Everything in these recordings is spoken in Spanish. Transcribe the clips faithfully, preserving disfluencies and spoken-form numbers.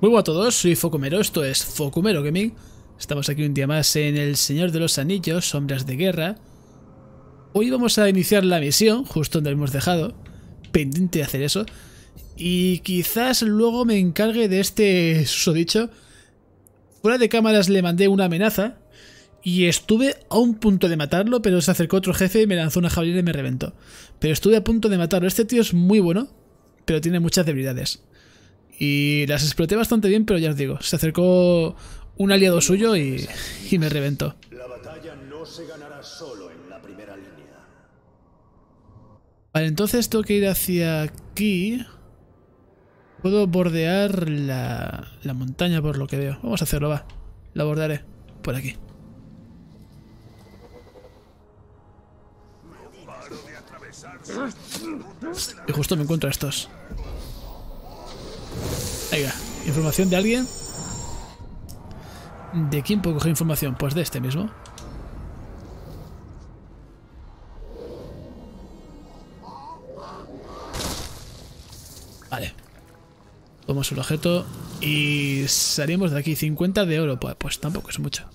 Muy buenas a todos, soy Focumero, esto es Focumero Gaming. Estamos aquí un día más en El Señor de los Anillos, Sombras de Guerra. Hoy vamos a iniciar la misión, justo donde hemos dejado, pendiente de hacer eso. Y quizás luego me encargue de este susodicho. Fuera de cámaras le mandé una amenaza y estuve a un punto de matarlo, pero se acercó otro jefe y me lanzó una jabalina y me reventó. Pero estuve a punto de matarlo. Este tío es muy bueno, pero tiene muchas debilidades. Y las exploté bastante bien, pero ya os digo, se acercó un aliado suyo y, y me reventó. La batalla no se ganará solo en la primera línea. Vale, entonces tengo que ir hacia aquí. Puedo bordear la, la montaña por lo que veo. Vamos a hacerlo, va. La bordearé por aquí. Y justo me encuentro a estos. Venga, información de alguien. ¿De quién puedo coger información? Pues de este mismo. Vale. Tomamos el objeto y salimos de aquí. cincuenta de oro. Pues, pues tampoco es mucho.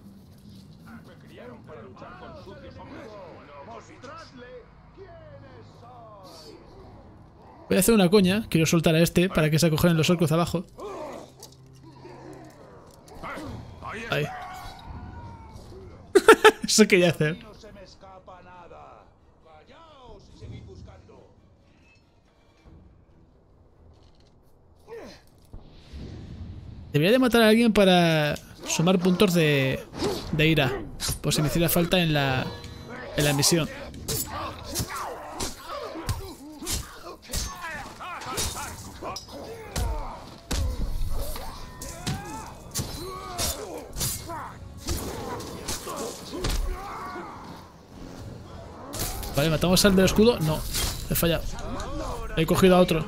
Voy a hacer una coña. Quiero soltar a este para que se acogen los orcos abajo. Ahí. Eso quería hacer. Debería de matar a alguien para sumar puntos de, de ira, por si me hiciera falta en la, en la misión. Vale, matamos al del escudo. No, he fallado. He cogido a otro.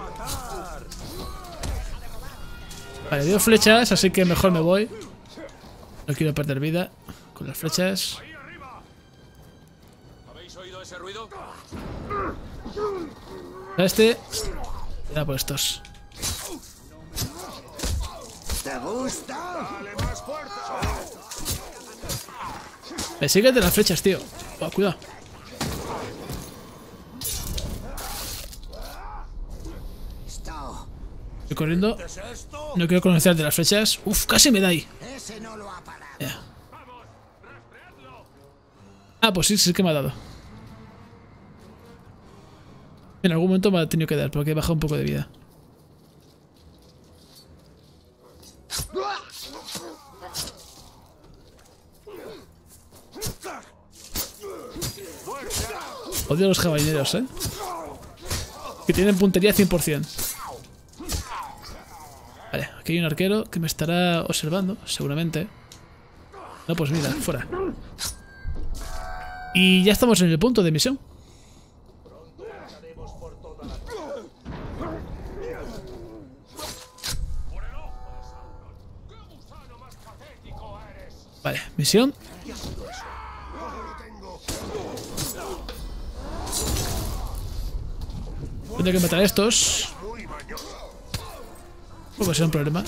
Vale, dio flechas, así que mejor me voy. No quiero perder vida con las flechas. ¿Habéis oído ese ruido? A este. Era por estos. ¿Te gusta? Dale más fuerza. Me sigues de las flechas, tío. Oh, cuidado. Estoy corriendo. No quiero conocer de las flechas. Uf, casi me da ahí. Yeah. Ah, pues sí, sí que me ha dado. En algún momento me ha tenido que dar porque he bajado un poco de vida. Odio a los jabalineros, eh. Que tienen puntería cien por cien. Vale, aquí hay un arquero que me estará observando, seguramente. No, pues mira, fuera. Y ya estamos en el punto de misión. Vale, misión. Tendré que matar a estos. Puede ser un problema.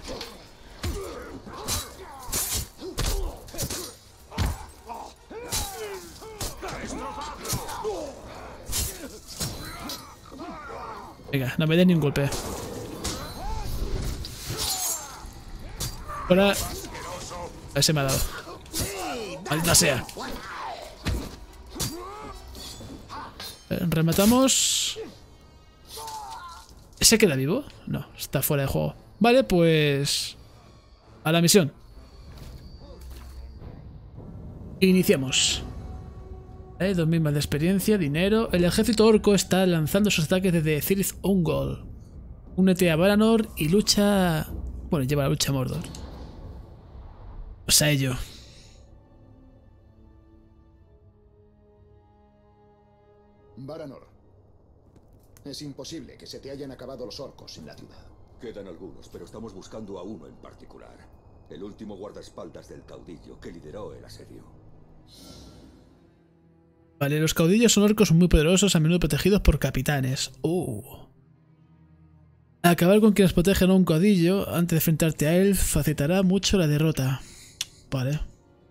Venga, no me den ni un golpe. Ahora. A ese me ha dado. Maldita sea. Rematamos. ¿Ese queda vivo? No, está fuera de juego. Vale, pues... a la misión. Iniciamos. Eh, dos mil más de experiencia, dinero. El ejército orco está lanzando sus ataques desde Cirith Ungol. Únete a Varanor y lucha... Bueno, lleva la lucha a Mordor. Pues a ello. Varanor. Es imposible que se te hayan acabado los orcos en la ciudad. Quedan algunos, pero estamos buscando a uno en particular. El último guardaespaldas del caudillo que lideró el asedio. Vale, los caudillos son orcos muy poderosos, a menudo protegidos por capitanes. Uh. Acabar con quienes protegen a un caudillo antes de enfrentarte a él facilitará mucho la derrota. Vale.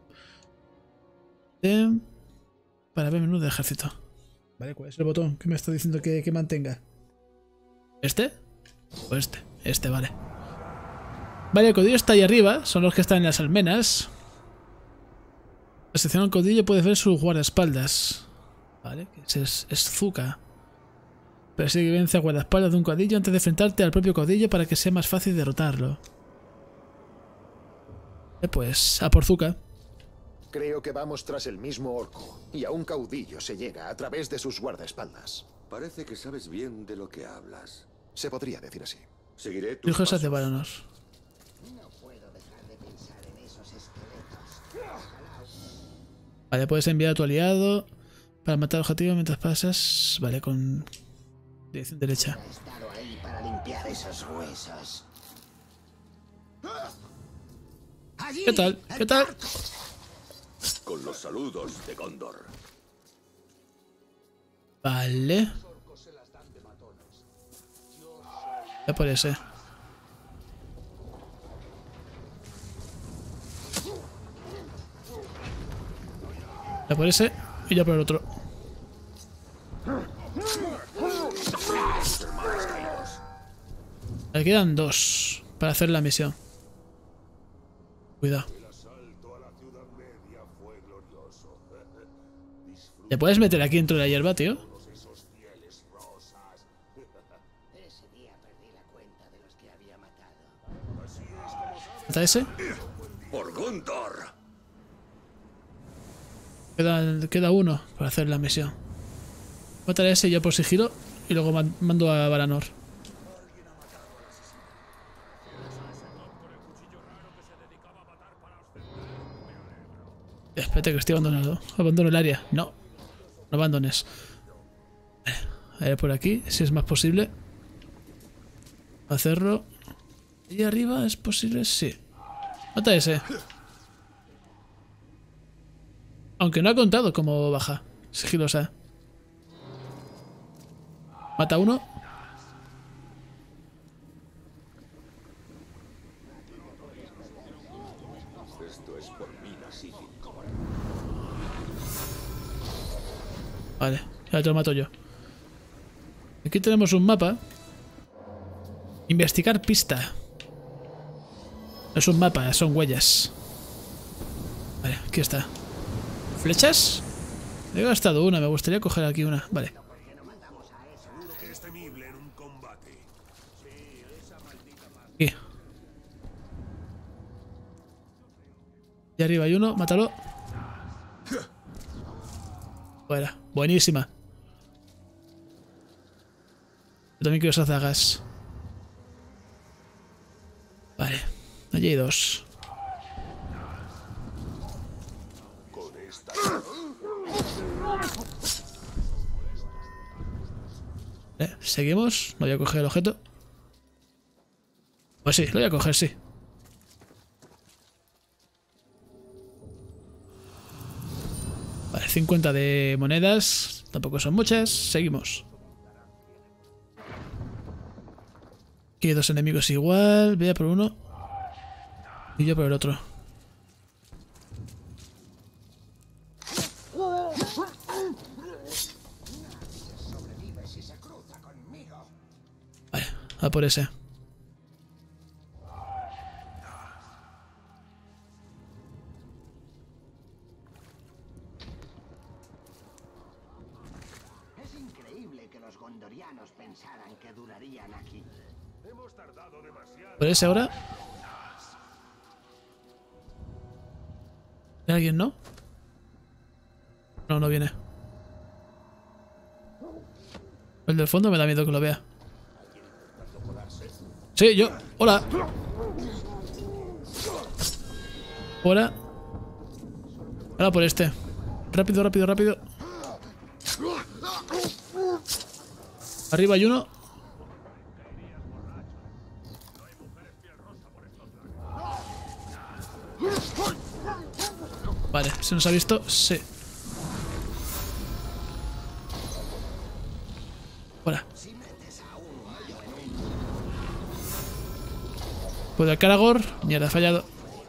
Eh, para ver menú de ejército. Vale, ¿cuál es el botón que me está diciendo que, que mantenga? ¿Este? O este. Este, vale. Vale, el caudillo está ahí arriba. Son los que están en las almenas. Al seleccionar un caudillo puedes ver sus guardaespaldas. Vale, que es, es Zuka. Persigue y vence a guardaespaldas de un caudillo antes de enfrentarte al propio caudillo para que sea más fácil derrotarlo. Eh, pues, a por Zuka. Creo que vamos tras el mismo orco, y a un caudillo se llega a través de sus guardaespaldas. Parece que sabes bien de lo que hablas. Se podría decir así. Seguiré tus Hijos pasos. de Varanor. Vale, puedes enviar a tu aliado para matar objetivo mientras pasas. Vale, con dirección derecha. He estado ahí para limpiar esos huesos. Allí, ¿Qué tal? ¿Qué tal? Con los saludos de Gondor. Vale. Ya por ese. Ya por ese y ya por el otro. Me quedan dos para hacer la misión. Cuidado. ¿Te puedes meter aquí dentro de la hierba, tío? Ese día perdí la cuenta de los que había matado. ¿Mata ese? ¡Por Gondor! Queda, queda uno para hacer la misión. Mataré a ese ya por sigilo y luego man- mando a Varanor. Espérate que estoy abandonado. Abandono el área. No. No abandones. A ver por aquí, si es más posible. Hacerlo. ¿Y arriba es posible? Sí. Mata a ese. Aunque no ha contado como baja. Sigilosa. Mata a uno. Esto es por Minas Tirith. Vale, ya te lo mato yo. Aquí tenemos un mapa. Investigar pista. No es un mapa, son huellas. Vale, aquí está. ¿Flechas? He gastado una, me gustaría coger aquí una. Vale. Aquí. Y arriba hay uno, mátalo. Fuera, buenísima. Yo también quiero esas dagas. Vale, allí hay dos. Vale, seguimos. No voy a coger el objeto. Pues sí, lo voy a coger, sí. Vale, cincuenta de monedas. Tampoco son muchas. Seguimos. Aquí hay dos enemigos igual. Voy a por uno. Y yo por el otro. Vale, a por ese. Es increíble que los gondorianos pensaran que durarían aquí. Por ese ahora. ¿Hay alguien, no? No, no viene. El del fondo me da miedo que lo vea. Sí, yo. Hola. Hola. Ahora por este. Rápido, rápido, rápido. Arriba hay uno. Vale, ¿se nos ha visto? Sí. Fuera. ¿Puedo el Karagor? Mierda, ha fallado.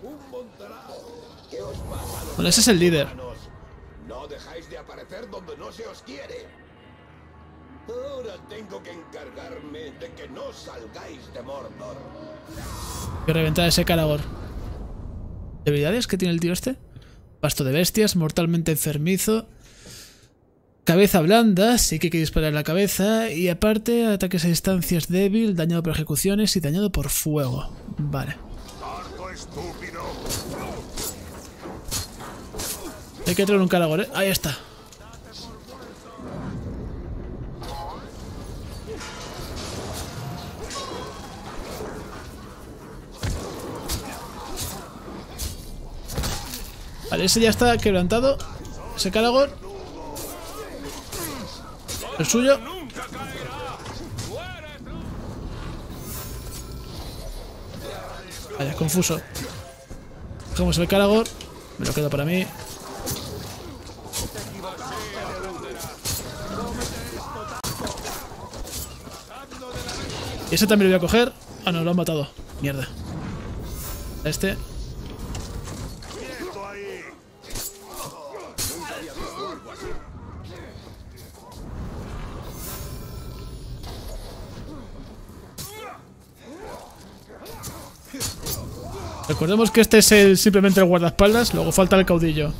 Bueno, ese es el líder. No dejáis de aparecer donde no se os quiere. Ahora tengo que encargarme de que no salgáis de Mordor. Que reventar ese Karagor. ¿Debilidades que tiene el tío este? Pasto de bestias, mortalmente enfermizo. Cabeza blanda, sí que hay que disparar la cabeza. Y aparte, ataques a distancias débil, dañado por ejecuciones y dañado por fuego. Vale. Hay que traer un Karagor, ¿eh? Ahí está. Vale, ese ya está quebrantado. Ese Karagor. El suyo. Vale, confuso. Cogemos el Karagor. Me lo quedo para mí. Y ese también lo voy a coger. Ah, no, lo han matado. Mierda. A este. Recordemos que este es el, simplemente el guardaespaldas. Luego falta el caudillo.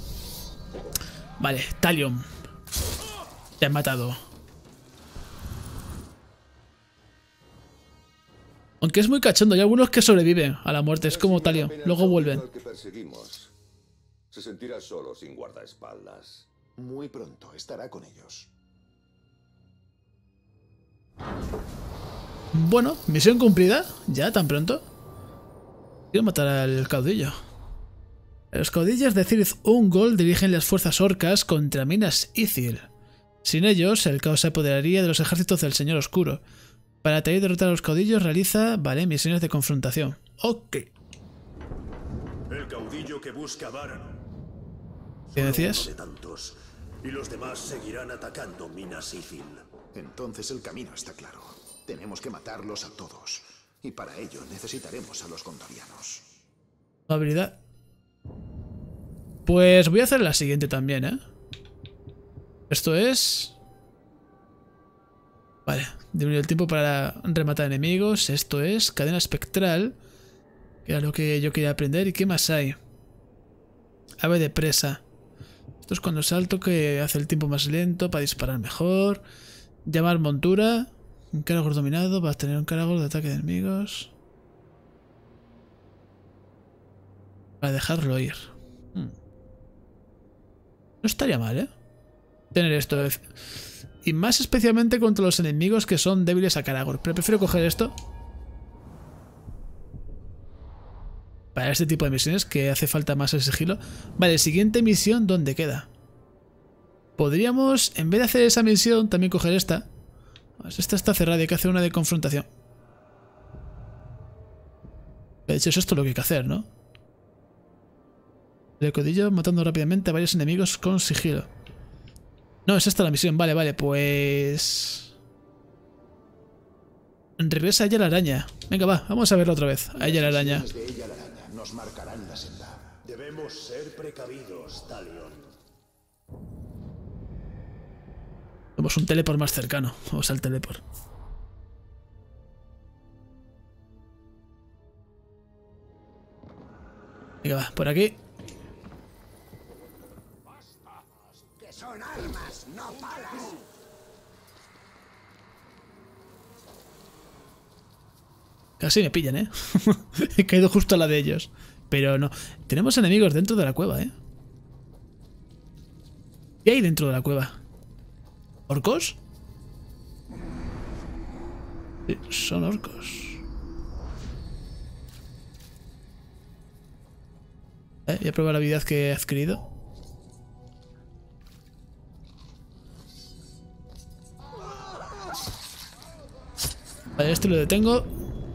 Vale, Talion. Te han matado. Aunque es muy cachondo, hay algunos que sobreviven a la muerte, es como Talion, luego vuelven. Se sentirá solo sin guardaespaldas. Muy pronto estará con ellos. Bueno, misión cumplida, ya tan pronto. Quiero matar al caudillo. Los caudillos de Cirith Ungol dirigen las fuerzas orcas contra Minas Ithil. Sin ellos, el caos se apoderaría de los ejércitos del Señor Oscuro. Para atraer y derrotar a los caudillos realiza, vale, misiones de confrontación. Ok. El caudillo que busca a Baranor. ¿Qué decías? Uno de tantos, y los demás seguirán atacando Minas Ithil. Entonces el camino está claro. Tenemos que matarlos a todos. Y para ello necesitaremos a los gondorianos. Habilidad. Pues voy a hacer la siguiente también, ¿eh? Esto es... Vale, disminuir el tiempo para rematar enemigos. Esto es cadena espectral, que era lo que yo quería aprender. ¿Y qué más hay? Ave de presa. Esto es cuando salto, que hace el tiempo más lento para disparar mejor. Llamar montura. Un Karagor dominado. Vas a tener un Karagor de ataque de enemigos. Para dejarlo ir. Hmm. No estaría mal, ¿eh? Tener esto. Y más especialmente contra los enemigos que son débiles a Karagor. Pero prefiero coger esto. Para este tipo de misiones que hace falta más el sigilo. Vale, siguiente misión, ¿dónde queda? Podríamos, en vez de hacer esa misión, también coger esta. Esta está cerrada y hay que hacer una de confrontación. De hecho, es esto lo que hay que hacer, ¿no? El caudillo matando rápidamente a varios enemigos con sigilo. No, es esta la misión. Vale, vale, pues... Regresa a ella la araña. Venga, va, vamos a verla otra vez. A ella la araña. De ella la araña nos marcarán la senda. Debemos ser precavidos, Talion. Vamos un teleport más cercano. Vamos al teleport. Venga, va, por aquí. Que son armas, no palas. Casi me pillan, ¿eh? He caído justo a la de ellos. Pero no. Tenemos enemigos dentro de la cueva, ¿eh? ¿Qué hay dentro de la cueva? ¿Orcos? Sí, son orcos. Eh, voy a probar la habilidad que he adquirido. Vale, este lo detengo.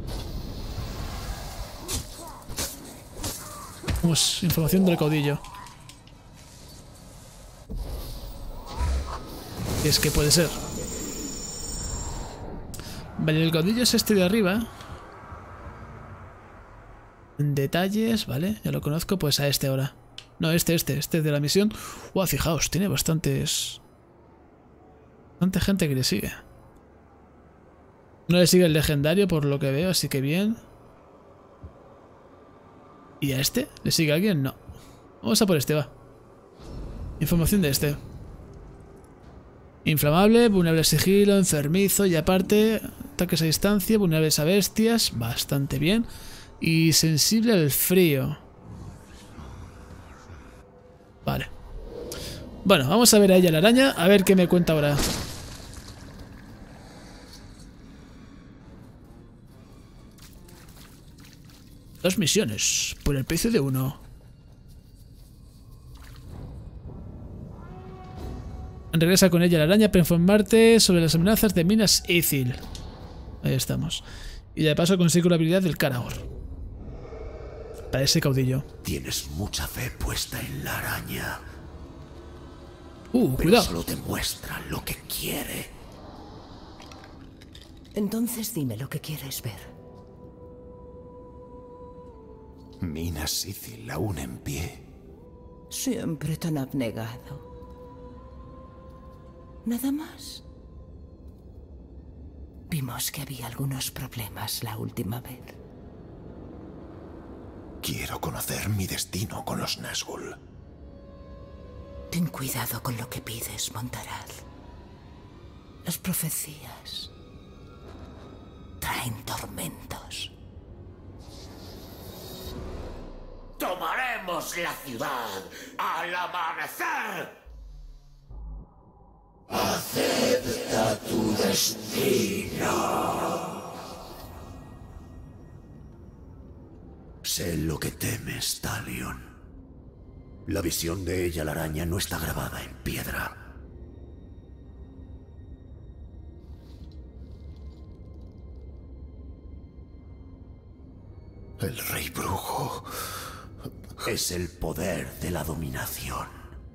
Tenemos información del caudillo. ¿Qué es que puede ser? Vale, el caudillo es este de arriba. Detalles, vale, ya lo conozco, pues a este ahora. No, este, este, este de la misión. Wow, fijaos, tiene bastantes... Bastante gente que le sigue. No le sigue el legendario por lo que veo, así que bien. ¿Y a este? ¿Le sigue alguien? No. Vamos a por este, va. Información de este. Inflamable, vulnerable a sigilo, enfermizo y aparte ataques a distancia, vulnerables a bestias, bastante bien. Y sensible al frío. Vale. Bueno, vamos a ver a ella la araña, a ver qué me cuenta ahora. Dos misiones, por el precio de uno. Regresa con ella la araña para informarte sobre las amenazas de Minas Ithil. Ahí estamos. Y de paso consigo la habilidad del Karagor. Para ese caudillo. Tienes mucha fe puesta en la araña. Uh, pero cuidado. solo te muestra lo que quiere. Entonces dime lo que quieres ver. Minas Ithil aún en pie. Siempre tan abnegado. ¿Nada más? Vimos que había algunos problemas la última vez. Quiero conocer mi destino con los Nazgûl. Ten cuidado con lo que pides, Montaraz. Las profecías traen tormentos. ¡Tomaremos la ciudad al amanecer! ¡Acepta tu destino! Sé lo que temes, Talion. La visión de ella, la araña, no está grabada en piedra. El rey brujo es el poder de la dominación.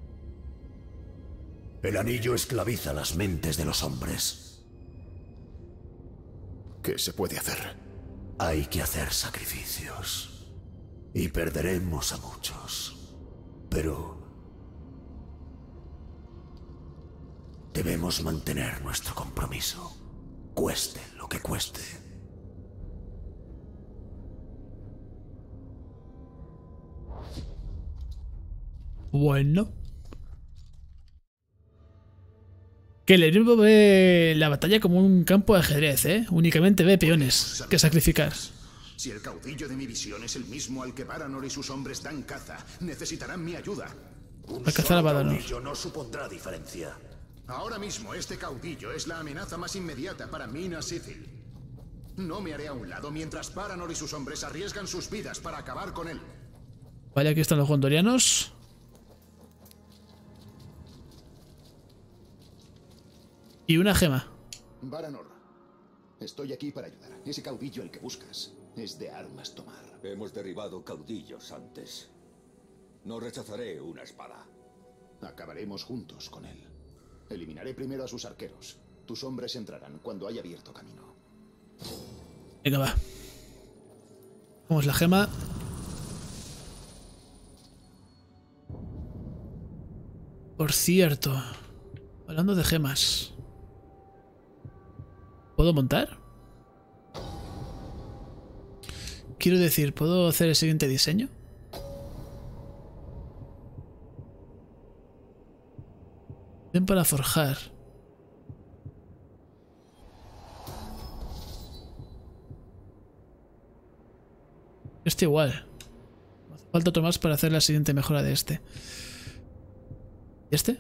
El anillo esclaviza las mentes de los hombres. ¿Qué se puede hacer? Hay que hacer sacrificios. Y perderemos a muchos. Pero debemos mantener nuestro compromiso, cueste lo que cueste. Bueno. Que el enemigo ve la batalla como un campo de ajedrez, ¿eh? Únicamente ve peones que sacrificar. Si el caudillo de mi visión es el mismo al que Baranor y sus hombres dan caza, necesitarán mi ayuda. Un A cazar a solo Baranor. caudillo no supondrá diferencia. Ahora mismo este caudillo es la amenaza más inmediata para Minas Ithil. No me haré a un lado mientras Baranor y sus hombres arriesgan sus vidas para acabar con él. Vale, aquí están los gondorianos. Y una gema. Baranor, estoy aquí para ayudar. Ese caudillo el que buscas es de armas tomar. Hemos derribado caudillos antes. No rechazaré una espada. Acabaremos juntos con él. Eliminaré primero a sus arqueros. Tus hombres entrarán cuando haya abierto camino. Venga, va. Vamos la gema. Por cierto, hablando de gemas, ¿puedo montar? Quiero decir, ¿puedo hacer el siguiente diseño? Ven para forjar. Este igual. Hace falta otro más para hacer la siguiente mejora de este. ¿Y este?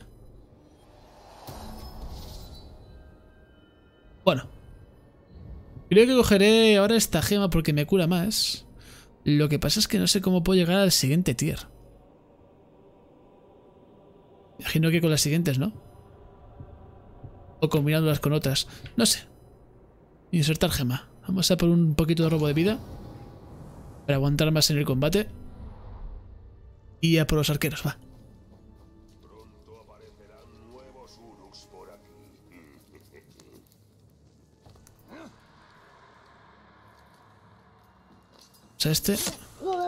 Bueno. Creo que cogeré ahora esta gema porque me cura más. Lo que pasa es que no sé cómo puedo llegar al siguiente tier. Imagino que con las siguientes, ¿no? O combinándolas con otras. No sé. Insertar gema. Vamos a por un poquito de robo de vida. Para aguantar más en el combate. Y a por los arqueros, va. Pronto aparecerán nuevos Uruks por aquí. O sea, este.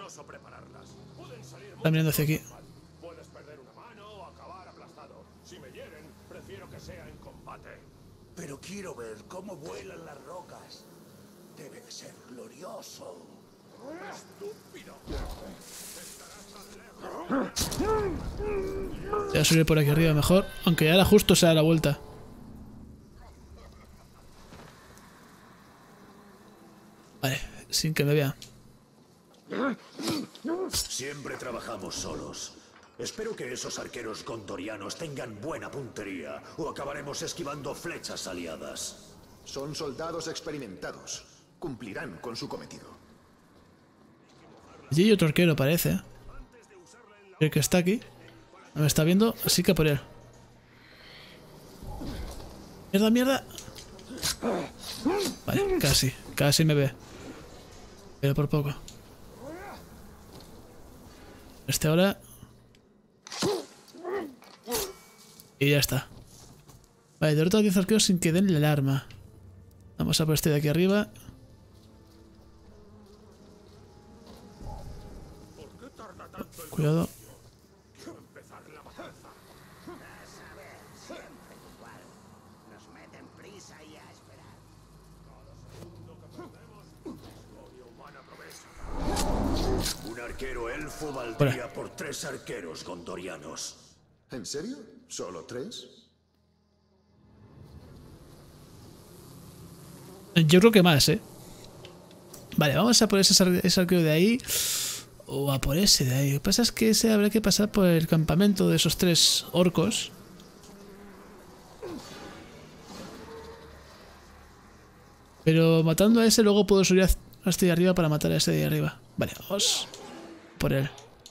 peligroso prepararlas. Pueden salir Está mirando hacia aquí. Puedes perder una mano o acabar aplastado. Si me hieren, prefiero que sea en combate. Pero quiero ver cómo vuelan las rocas. Debe de ser glorioso. ¡Estúpido! Voy a subir por aquí arriba mejor. Aunque ahora justo se da la vuelta. Vale, sin que me vea. Siempre trabajamos solos. Espero que esos arqueros gondorianos tengan buena puntería o acabaremos esquivando flechas aliadas. Son soldados experimentados. Cumplirán con su cometido. Allí hay otro arquero, parece. ¿eh? El que está aquí. No me está viendo, así que por él. Mierda, mierda. Vale, casi. Casi me ve. Pero por poco. Este ahora. Y ya está. Vale, derrota a diez arqueros sin que den la alarma. Vamos a por este de aquí arriba. Cuidado. Nos meten prisa y a esperar. Un arquero elfo valdría por tres arqueros gondorianos. ¿En serio? ¿Solo tres? Yo creo que más, ¿eh? Vale, vamos a por ese, ar ese arquero de ahí. O a por ese de ahí. Lo que pasa es que ese habrá que pasar por el campamento de esos tres orcos. Pero matando a ese luego puedo subir hasta ahí arriba para matar a ese de ahí arriba. Vale, vamos por él.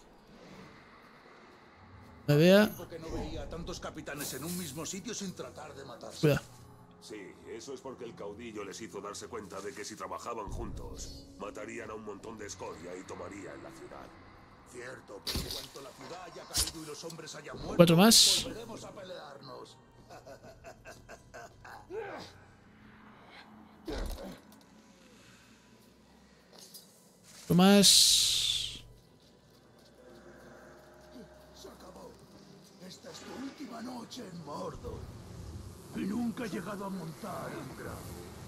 Me vea. Que no veía a tantos capitanes en un mismo sitio sin tratar de matarse. Cuidado. Sí, eso es porque el caudillo les hizo darse cuenta de que si trabajaban juntos, matarían a un montón de escoria y tomarían la ciudad. Cierto, pero en cuanto la ciudad haya caído y los hombres hayan muerto, Cuatro más. volveremos a pelearnos. Otro más. Se acabó. Esta es tu última noche en Mordor. Y nunca he llegado a montar un gran.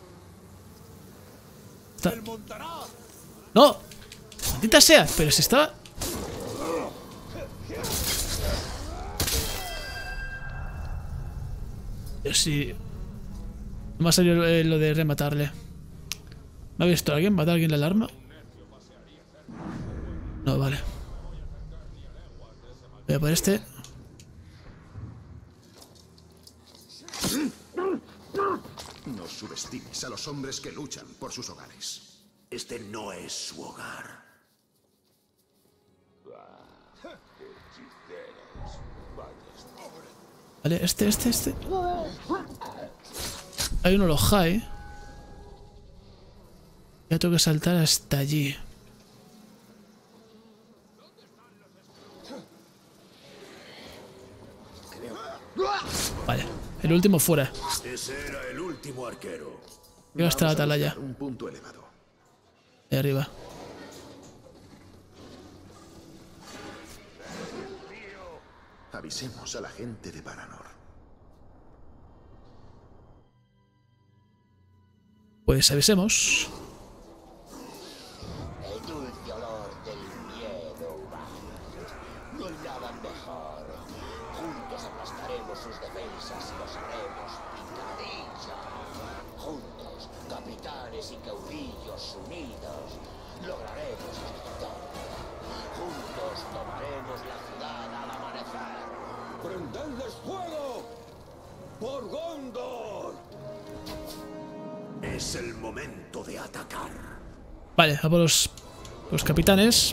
Está... ¡El montará! ¡No! ¡Maldita sea! Pero si estaba... Yo sí... No me ha salido eh, lo de rematarle. ¿Me ha visto alguien? ¿Mata a alguien la alarma? No, vale. Voy a por este. No subestimes a los hombres que luchan por sus hogares. Este no es su hogar. Vale, este, este, este. Hay uno lo high. Ya tengo que saltar hasta allí. Vale, el último fuera. Ese era el último arquero. Llega hasta la atalaya. Un punto elevado. Ahí arriba. Avisemos a la gente de Varanor. Pues avisemos. El dulce olor del miedo va. No hay nada mejor. Juntos aplastaremos sus defensas y los haremos picadillo. Juntos, capitanes y caudillos unidos, lograremos la victoria. Juntos tomaremos la ciudad al amanecer. ¡Prendedles fuego! ¡Por Gondor! Es el momento de atacar. Vale, a por los, los capitanes.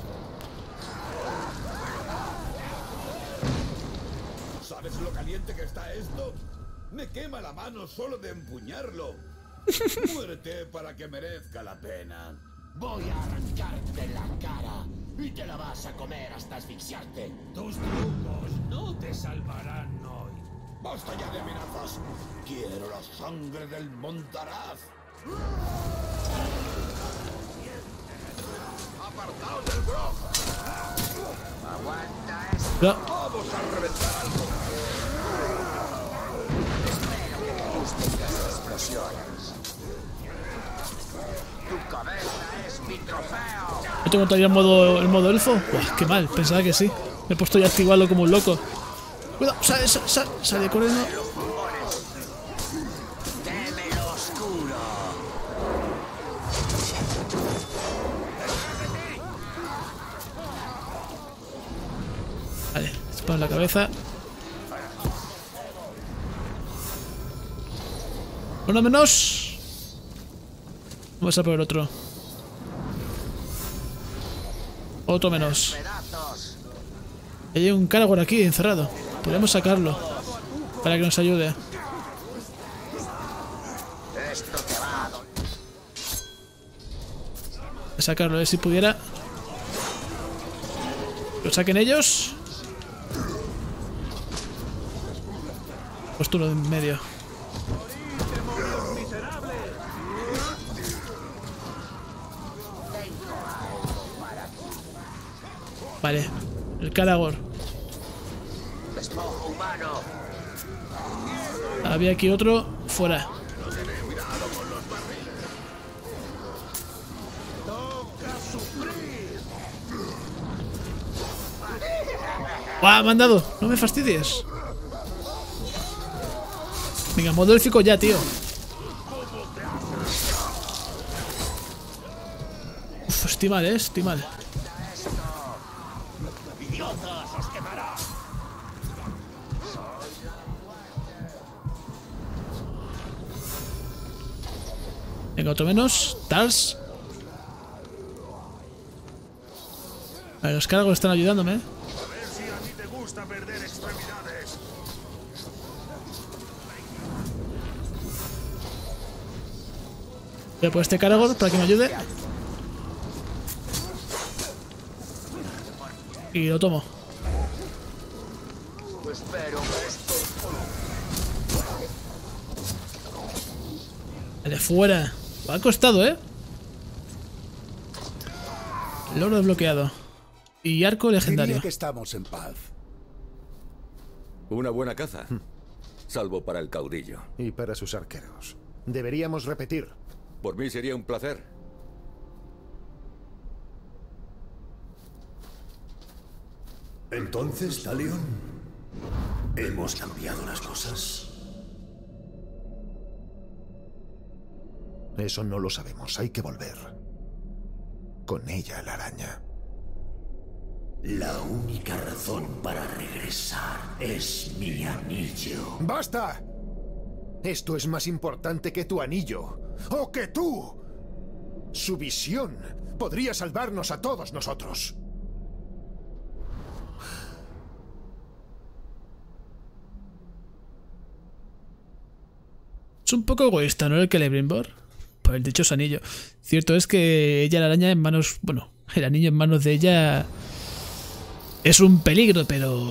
¿Sabes lo caliente que está esto? Me quema la mano solo de empuñarlo. Muérete para que merezca la pena. Voy a arrancarte la cara y te la vas a comer hasta asfixiarte. Tus trucos no te salvarán hoy. Basta ya de amenazas. Quiero la sangre del Montaraz. apartaos del Grog. Aguanta esto. Cuidado. Vamos a reventar algo. Espero que te gusten las explosiones. Tu cabeza es mi trofeo. ¿No tengo todavía el modo, el modo elfo? Buah, qué mal, pensaba que sí. Me he puesto ya a activarlo como un loco. Cuidado, sale, sale, sale, sale corriendo. Teme lo oscuro. Vale, disparo en la cabeza. Uno menos. Vamos a por el otro. Otro menos. Pedazos. Hay un Caragor aquí encerrado. Podemos sacarlo para que nos ayude. Esto te va a doler. A sacarlo, a ver si pudiera. Lo saquen ellos. Pues tú lo de en medio. Vale, el Caragor. Despojo humano. Había aquí otro fuera. ¡Guau! Me han dado. No me fastidies. Venga, modo élfico ya, tío. Uf, estoy mal, eh. Estoy mal. Venga, otro menos. Tars. A ver, los cargos están ayudándome. A ver si a ti te gusta perder extremidades. Voy a por este Caragor para que me ayude. Y lo tomo. Espero que esto. Vale, fuera. Lo ha costado, ¿eh? Logro desbloqueado. Y arco legendario. Diría que estamos en paz. Una buena caza. Salvo para el caudillo. Y para sus arqueros. Deberíamos repetir. Por mí sería un placer. Entonces, Talion, ¿hemos cambiado las cosas? Eso no lo sabemos. Hay que volver. Con ella, la araña. La única razón para regresar es mi anillo. ¡Basta! Esto es más importante que tu anillo. ¡O que tú! Su visión podría salvarnos a todos nosotros. Es un poco egoísta, ¿no? El Celebrimbor. Por el dichoso anillo. Cierto es que ella, la araña, en manos... Bueno, el anillo en manos de ella... Es un peligro, pero...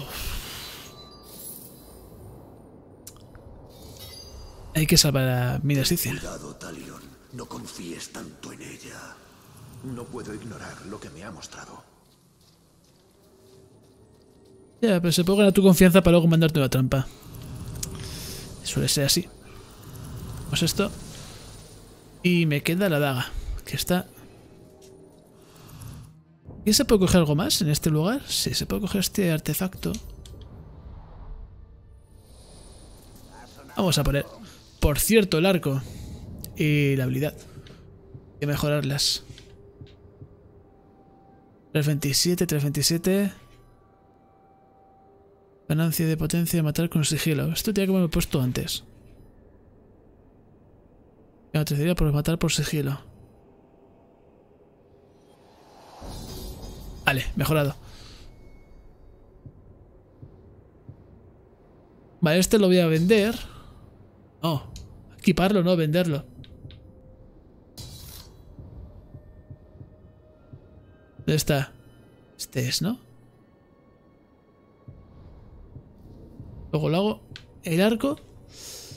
Hay que salvar a Minas Ithil. Cuidado, Talion. No confíes tanto en ella. No puedo ignorar lo que me ha mostrado. Ya, pero se puede ganar tu confianza para luego mandarte una trampa. Suele ser así. Pues esto. Y me queda la daga, que está... ¿Y se puede coger algo más en este lugar? Sí, se puede coger este artefacto. Vamos a poner. Por cierto, el arco y la habilidad. Hay que mejorarlas. trescientos veintisiete, trescientos veintisiete. Ganancia de potencia de matar con sigilo. Esto tenía que haberme puesto antes. Me atrevería por matar por sigilo. Vale, mejorado. Vale, este lo voy a vender. No, equiparlo, no, venderlo. ¿Dónde está? Este es, ¿no? Luego lo hago. El arco.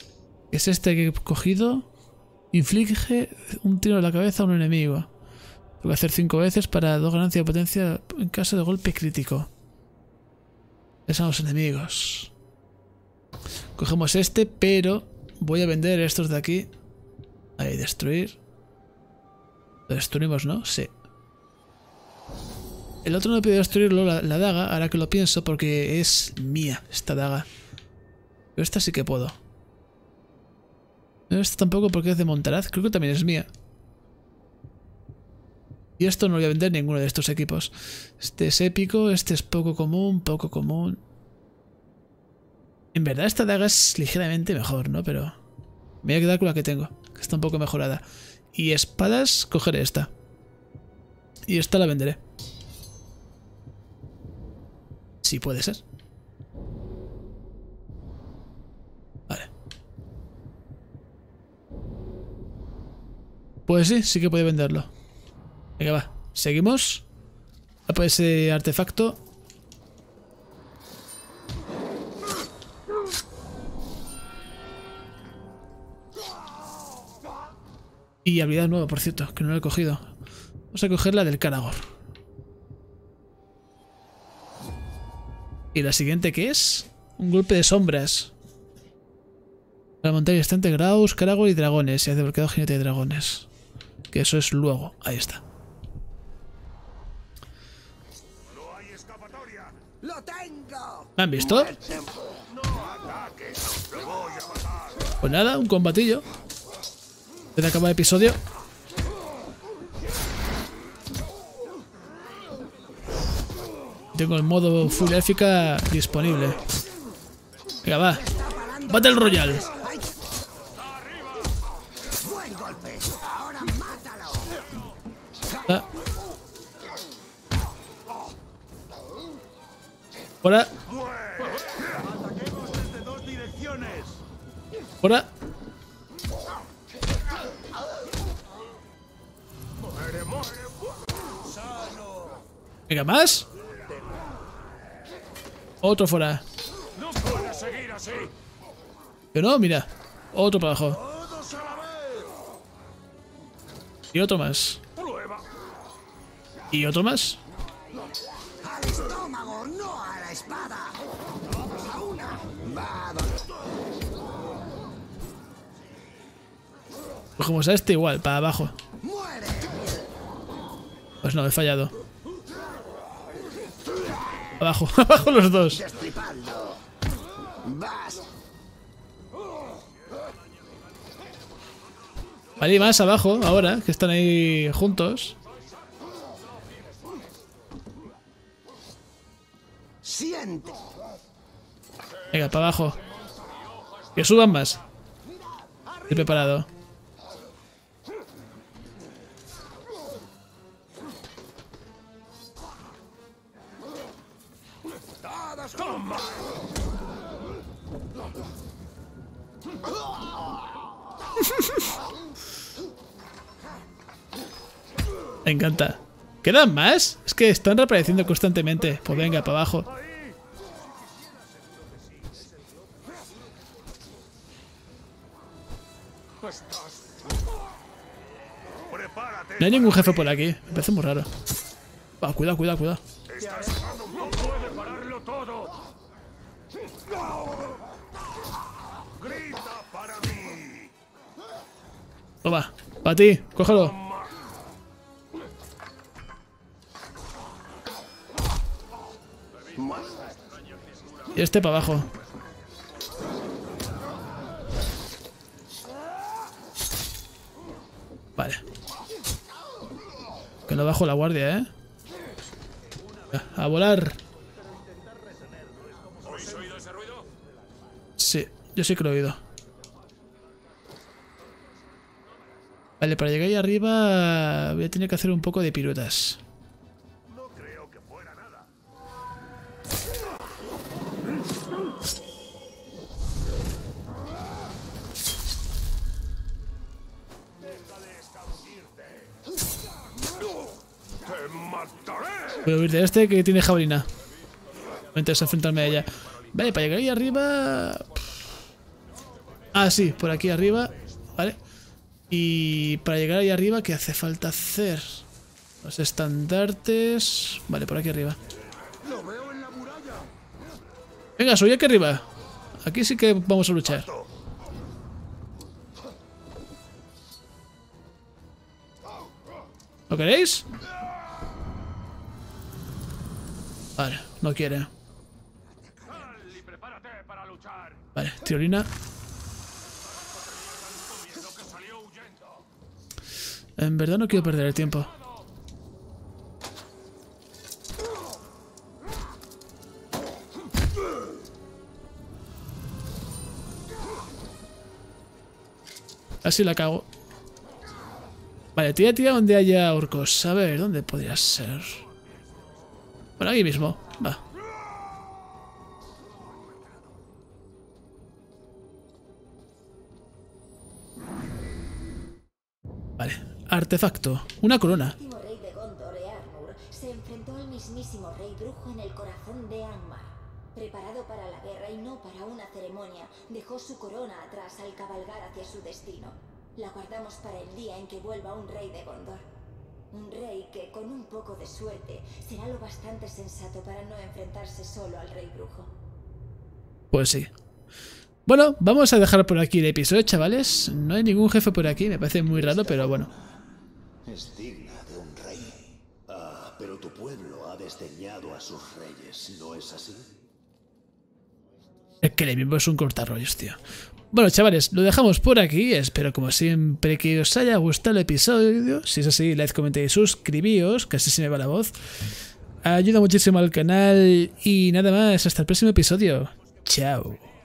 Es este que he cogido. Inflige un tiro en la cabeza a un enemigo. Tengo que hacer cinco veces para dos ganancias de potencia en caso de golpe crítico. Esos son los enemigos. Cogemos este, pero voy a vender estos de aquí. Ahí, destruir. Lo destruimos, ¿no? Sí. El otro no he podido destruirlo, la, la daga, ahora que lo pienso, porque es mía esta daga. Pero esta sí que puedo. No, esta tampoco porque es de Montaraz, creo que también es mía. Y esto no voy a vender ninguno de estos equipos. Este es épico, este es poco común, poco común. En verdad esta daga es ligeramente mejor, ¿no? Pero me voy a quedar con la que tengo, que está un poco mejorada. Y espadas, cogeré esta. Y esta la venderé. Sí, puede ser. Vale. Pues sí, sí que puede venderlo. Venga, va. Seguimos. A por ese artefacto. Y habilidad nueva, por cierto, que no la he cogido. Vamos a coger la del Caragor. ¿Y la siguiente qué es? Un golpe de sombras. Para montar instante Graus, Caragor y dragones. Y ha desbloqueado jinete de dragones. Que eso es luego. Ahí está. ¿Me han visto? Pues nada, un combatillo. Desde que acaba el episodio. Tengo el modo full épica disponible. Venga, va. Battle Royale. Ah. Fuera. Fuera. Venga, más. Otro fuera. Que no, mira. Otro para abajo. Y otro más. Y otro más. Al estómago, no a la espada. A una. Cogemos a este igual, para abajo. Pues no, he fallado. Abajo, abajo los dos. Vale, y más abajo, ahora, que están ahí juntos. Siente. Venga, para abajo. Que suban más. Estoy preparado. Me encanta. ¿Quedan más? Es que están reapareciendo constantemente. Pues venga, para abajo. No hay ningún jefe por aquí. Me parece muy raro. Va, cuidado, cuidado, cuidado. No puede pararlo todo. Grita para mí. Toma, para ti, cógelo. Y este para abajo. Vale. Que no bajo la guardia, ¿eh? A volar. ¿Habéis oído ese ruido? Sí, yo sí que lo he oído. Vale, para llegar ahí arriba voy a tener que hacer un poco de piruetas. No creo que fuera nada. Deja de escabullirte. Te mataré. Voy a huir de este que tiene jabalina. Me interesa enfrentarme a ella. Vale, para llegar ahí arriba... Ah, sí, por aquí arriba. Vale. Y para llegar ahí arriba, ¿qué hace falta hacer? Los estandartes... Vale, por aquí arriba. Lo veo en la muralla. Venga, soy aquí arriba. Aquí sí que vamos a luchar. ¿Lo queréis? Vale, no quiere. Vale, tirolina. En verdad no quiero perder el tiempo. Así la cago. Vale, tira, tira donde haya orcos. A ver, ¿dónde podría ser? Bueno, aquí mismo. Va. Vale. Artefacto. Una corona. El último rey de Gondor, Eärnur, se enfrentó al mismísimo rey brujo en el corazón de Angmar. Preparado para la guerra y no para una ceremonia, dejó su corona atrás al cabalgar hacia su destino. La guardamos para el día en que vuelva un rey de Gondor. Un rey que, con un poco de suerte, será lo bastante sensato para no enfrentarse solo al rey brujo. Pues sí. Bueno, vamos a dejar por aquí el episodio, chavales. No hay ningún jefe por aquí, me parece muy raro, pero bueno. Es digna de un rey. Ah, pero tu pueblo ha desdeñado a sus reyes, ¿no es así? Es que el mismo es un cortarrollos, tío. Bueno, chavales, lo dejamos por aquí. Espero, como siempre, que os haya gustado el episodio. Si es así, like, comentéis y suscribíos, que así se me va la voz. Ayuda muchísimo al canal. Y nada más, hasta el próximo episodio. Chao.